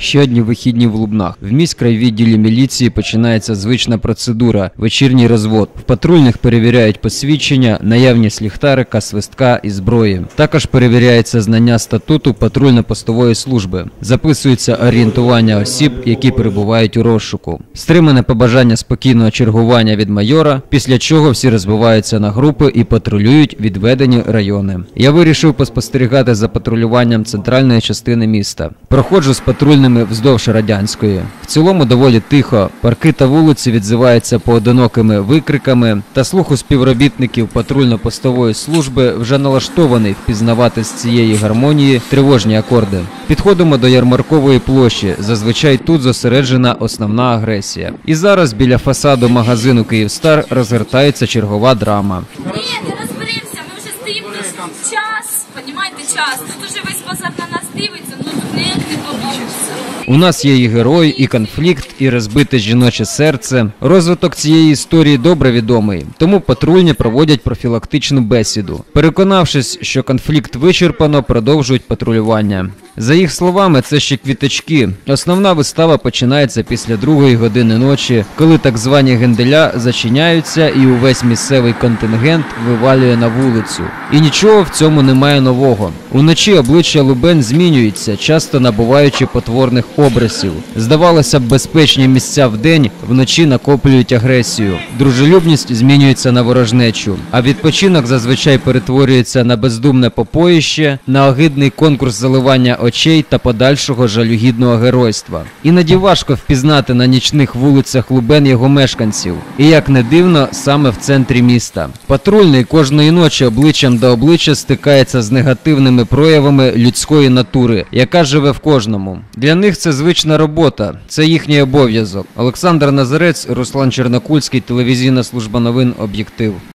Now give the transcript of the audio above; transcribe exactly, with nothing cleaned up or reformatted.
Ще одні вихідні в Лубнах. В міськрайвідділі міліції починається звична процедура – вечірній розвод. В патрульних перевіряють посвідчення, наявність ліхтарика, свистка і зброї. Також перевіряється знання статуту патрульно-постової служби. Записується орієнтування осіб, які перебувають у розшуку. Стримане побажання спокійного чергування від майора, після чого всі розбиваються на групи і патрулюють відведені райони. Я вирішив поспостерігати за патрулюванням центральної частини міста. Проходжу з патрульними вздовж Радянської. В цілому доволі тихо, парки та вулиці відзиваються поодинокими викриками, та слух у співробітників патрульно-постової служби вже налаштований впізнавати з цієї гармонії тривожні акорди. Підходимо до Ярмаркової площі, зазвичай тут зосереджена основна агресія. І зараз біля фасаду магазину «Київстар» розгортається чергова драма. Ні, не розберемося, ми вже стоїмо тут час, понімаєте, час. Тут уже весь базар на нас дивиться, ну тут ніяк не побачиться. У нас є і герой, і конфлікт, і розбите жіноче серце. Розвиток цієї історії добре відомий, тому патрульні проводять профілактичну бесіду. Переконавшись, що конфлікт вичерпано, продовжують патрулювання. За їх словами, це ще квіточки. Основна вистава починається після другої години ночі, коли так звані генделя зачиняються і увесь місцевий контингент вивалює на вулицю. І нічого в цьому немає нового. Уночі обличчя лубен змінюються, часто набуваючи потворних образів. Здавалося б, безпечні місця вдень вночі накоплюють агресію. Дружелюбність змінюється на ворожнечу, а відпочинок зазвичай перетворюється на бездумне попоїще, на огидний конкурс заливання очей та подальшого жалюгідного геройства. Іноді важко впізнати на нічних вулицях Лубен його мешканців. І як не дивно, саме в центрі міста. Патрульний кожної ночі обличчям до обличчя стикається з негативними проявами людської натури, яка живе в кожному. Для них це звична робота, це їхній обов'язок. Олександр Назарець, Руслан Чернокульський, телевізійна служба новин «Об'єктив».